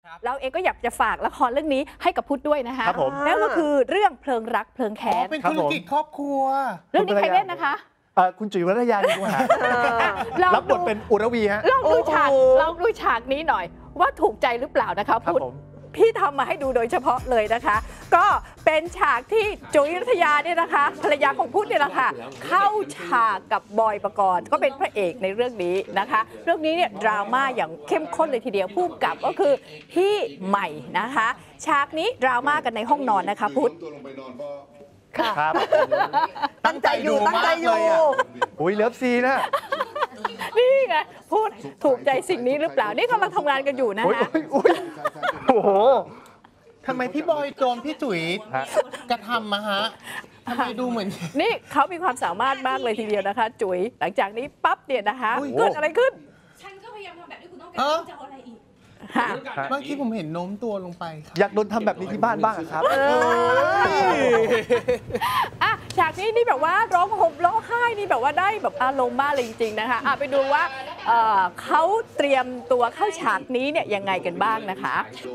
เราเองก็อยากจะฝากละครเรื่องนี้ให้กับพุทธด้วยนะคะครับผมแล้วก็คือเรื่องเพลิงรักเพลิงแค้นเป็นธุรกิจครอบครัวเรื่องนี้ใครเล่นนะคะคุณจุ๋ยวรัตยาดีกว่ารับบทเป็นอุรวีฮะลองดูฉากนี้หน่อย ว่าถูกใจหรือเปล่านะคะครับพุทธผมพี่ทำมาให้ดูโดยเฉพาะเลยนะคะ ก็เป็นฉากที่จุ๋ยรัตยาเนี่ยนะคะภรรยาของพุทธเนี่ยแหละค่ะเข้าฉากกับบอยปกรณ์ก็เป็นพระเอกในเรื่องนี้นะคะ เรื่องนี้เนี่ยดราม่าอย่างเข้มข้นเลยทีเดียวผู้กำกับก็คือพี่ใหม่นะคะ ฉากนี้ดราม่ากันในห้องนอนนะคะพุทธครับตั้งใจอยู่อุ้ยเลิฟซีนะนี่ไงพูดถูกใจสิ่งนี้หรือเปล่า นี่กำลังทำงานกันอยู่นะอุ้ยฮะอุ้ยโอ้โหทำไมพี่บอยโดนพี่จุ๋ยฮะกระทำมาฮะทำไมดูเหมือนนี่เขามีความสามารถมากเลยทีเดียวนะคะ จุ๋ยหลังจากนี้ปั๊บเนี่ยนะคะอุ๊ยเกิดอะไรขึ้นฉันก็พยายามทำแบบที่คุณต้องการจะเอาอะไรอีกค่ะบางทีผมเห็นโน้มตัวลงไปครับอยากโดนทำแบบนี้ที่บ้านบ้างอะครับอ่ะฉากนี้นี่แบบว่าร้องห่มร้องไห้นี่แบบว่าได้แบบอารมณ์มากเลยจริงๆนะคะไปดูว่าเขาเตรียมตัวเข้าฉากนี้เนี่ยยังไงกันบ้างนะคะ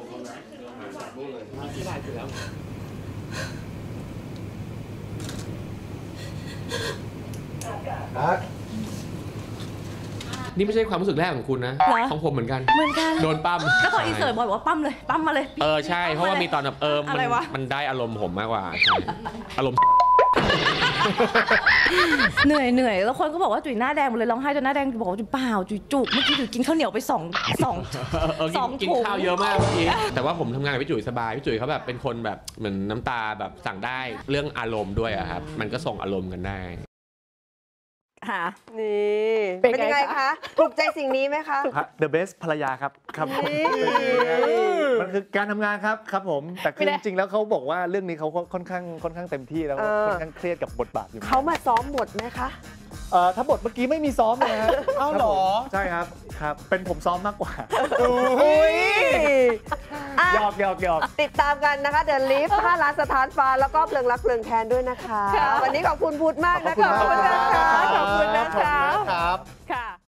นี่ไม่ใช่ความรู้สึกแรกของคุณนะเหรอของผมเหมือนกันเหมือนกันโดนปั้มก็ตอนอินเสิร์ตบอยบอกว่าปั้มเลยปั้มมาเลยใช่ เพราะว่ามีตอนแบบอะไรวะมันได้อารมณ์ผมมากกว่าใช่อารมณ์เหนื่อยแล้วคนก็บอกว่าจุ๋ยหน้าแดงหมดเลยร้องไห้จนหน้าแดงบอกว่าจุ๋ยเปล่าจุ๋ยจุกเมื่อกี้จุ๋ยกินข้าวเหนียวไปสองกินถุงข้าวเยอะมากเมื่อกี้แต่ว่าผมทำงานกับพี่จุ๋ยสบายพี่จุ๋ยเขาแบบเป็นคนแบบเหมือนน้ำตาแบบสั่งได้เรื่องอารมณ์ด้วยอะครับมันก็ส่งอารมณ์กันได้ค่ะนี่เป็นเป็นไงยังไงคะคะ ถูกใจสิ่งนี้ไหมคะ The best ภรรยาครับครับผมมันคือการทำงานครับผมแต่คือจริงๆแล้วเขาบอกว่าเรื่องนี้เขาค่อนข้างเต็มที่แล้วค่อนข้างเครียดกับบทบาทอยู่เขามาซ้อมบทไหมคะถ้าบทเมื่อกี้ไม่มีซ้อมเลยฮะเอ้าเหรอใช่ครับเป็นผมซ้อมมากกว่าอุ้ยอ่ะหยอกติดตามกันนะคะ The Lift 5 ล้านสถานฟ้าแล้วก็เพลิงรักเพลิงแคนด้วยนะคะ วันนี้ขอบคุณพุทธมากนะคะขอบคุณนะคะครับ